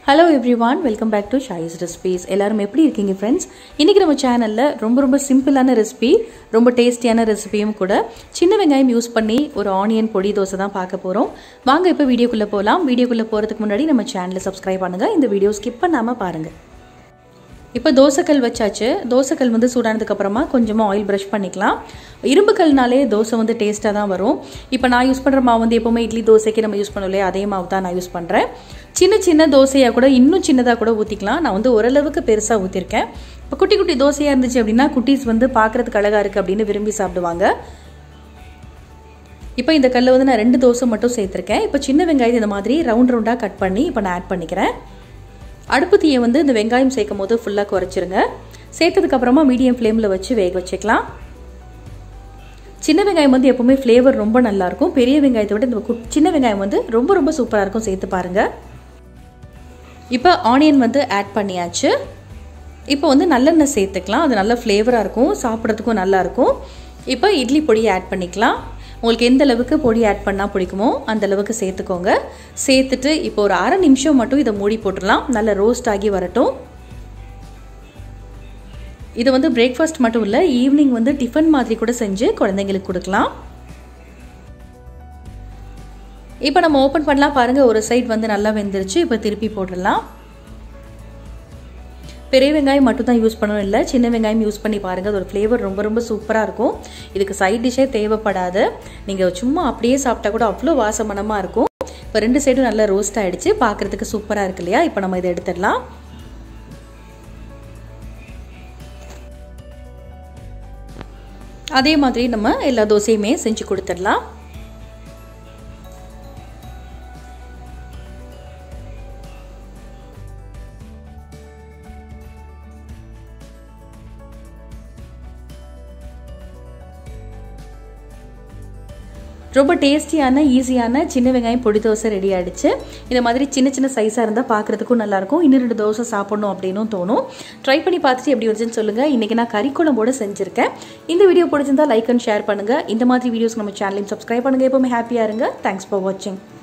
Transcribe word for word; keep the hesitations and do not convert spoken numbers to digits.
Hello everyone, welcome back to Shai's Recipes. எல்லாரும் எப்படி இருக்கீங்க friends? இன்னைக்கு நம்ம சேனல்ல ரொம்ப ரொம்ப சிம்பிளான ரெசிபி, ரொம்ப டேஸ்டியான ரெசிபியும் கூட சின்ன வெங்காயம் யூஸ் பண்ணி ஒரு ஆனியன் பொடி தோசை தான் பார்க்க போறோம். வாங்க இப்போ வீடியோக்குள்ள போலாம். வீடியோக்குள்ள போறதுக்கு முன்னாடி நம்ம சேனலை subscribe பண்ணுங்க. இந்த வீடியோ ஸ்கிப் பண்ணாம பாருங்க. இப்போ தோசைக்கல் வச்சாச்சு. தோசைக்கல் வந்து சூடானதுக்கு அப்புறமா கொஞ்சமா ஆயில் பிரஷ் பண்ணிக்கலாம். இரும்பு கல்னாலே தோசை வந்து டேஸ்டா தான் வரும். இப்போ நான் யூஸ் பண்ற மாவு வந்து எப்பவுமே இட்லி தோசைக்கு நம்ம யூஸ் பண்ணோம்ல, அதே மாவு தான் நான் யூஸ் பண்றேன். சின்ன சின்ன தோசையா கூட இன்னும் சின்னதா கூட ஊத்திக்கலாம். நான் வந்து ஓரளவுக்கு பெருசா ஊத்திருக்கேன். இப்போ குட்டி குட்டி தோசையா இருந்துச்சு அப்படின்னா குட்டீஸ் வந்து பார்க்கிறதுக்கு அழகா இருக்கு அப்படின்னு விரும்பி சாப்பிடுவாங்க. இப்போ இந்த கல்ல வந்து நான் ரெண்டு தோசை மட்டும் சேர்த்திருக்கேன். இப்போ சின்ன வெங்காயத்தை இந்த மாதிரி ரவுண்ட் ரவுண்டா கட் பண்ணி இப்போ நான் ஆட் பண்ணிக்கிறேன். அடுப்பு தீயை வந்து இந்த வெங்காயம் சேர்க்கும் போது ஃபுல்லா குறைச்சிருங்க. சேர்த்ததுக்கு அப்புறமா மீடியம் ஃப்ளேம்ல வச்சு வேக வச்சுக்கலாம். சின்ன வெங்காயம் வந்து எப்பவுமே ஃப்ளேவர் ரொம்ப நல்லா இருக்கும். பெரிய வெங்காயத்தை விட இந்த சின்ன வெங்காயம் வந்து ரொம்ப ரொம்ப சூப்பரா இருக்கும். சேர்த்து பாருங்க. இப்போ ஆனியன் வந்து ஆட் பண்ணியாச்சு. இப்போ வந்து நல்லெண்ணெய் சேர்த்துக்கலாம். அது நல்ல ஃப்ளேவரா இருக்கும், சாப்பிட்றதுக்கும் நல்லா இருக்கும். இப்போ இட்லி பொடியை ஆட் பண்ணிக்கலாம். உங்களுக்கு எந்த அளவுக்கு பொடி ஆட் பண்ணால் பிடிக்குமோ அந்த அளவுக்கு சேர்த்துக்கோங்க. சேர்த்துட்டு இப்போ ஒரு அரை நிமிஷம் மட்டும் இதை மூடி போட்டுடலாம். நல்லா ரோஸ்ட் ஆகி வரட்டும். இது வந்து பிரேக்ஃபாஸ்ட் மட்டும் இல்லை, ஈவினிங் வந்து டிஃபன் மாதிரி கூட செஞ்சு குழந்தைங்களுக்கு கொடுக்கலாம். இப்போ நம்ம ஓப்பன் பண்ணலாம். பாருங்க, ஒரு சைடு வந்து நல்லா வெந்துருச்சு. இப்போ திருப்பி போட்டுடலாம். பெரிய வெங்காயம் மட்டும் தான் யூஸ் பண்ணணும் இல்லை, சின்ன வெங்காயம் யூஸ் பண்ணி பாருங்கள். அதோட ஃப்ளேவர் ரொம்ப ரொம்ப சூப்பராக இருக்கும். இதுக்கு சைட் டிஷ்ஷே தேவைப்படாது. நீங்கள் சும்மா அப்படியே சாப்பிட்டா கூட அவ்வளோ வாசமனமாக இருக்கும். இப்போ ரெண்டு சைடும் நல்லா ரோஸ்ட் ஆகிடுச்சு. பார்க்குறதுக்கு சூப்பராக இருக்கு இல்லையா? இப்போ நம்ம இதை எடுத்துடலாம். அதே மாதிரி நம்ம எல்லா தோசையுமே செஞ்சு கொடுத்துடலாம். ரொம்ப டேஸ்டியான ஈஸியான சின்ன வெங்காயம் பொடி தோசை ரெடி ஆகிடுச்சு. இந்த மாதிரி சின்ன சின்ன சைஸாக இருந்தால் பார்க்குறதுக்கும் நல்லாயிருக்கும். இன்னும் ரெண்டு தோசை சாப்பிடணும் அப்படின்னும் தோணும். ட்ரை பண்ணி பார்த்துட்டு எப்படி வந்துச்சுன்னு சொல்லுங்கள். இன்றைக்கி நான் கறி குழம்போடு செஞ்சுருக்கேன். இந்த வீடியோ பிடிச்சிருந்தா லைக் அண்ட் ஷேர் பண்ணுங்கள். இந்த மாதிரி வீடியோஸ் நம்ம சேனலையும் சப்ஸ்கிரைப் பண்ணுங்கள். எப்போவுமே ஹாப்பியாக இருங்க. தேங்க்ஸ் ஃபார் வாட்சிங்.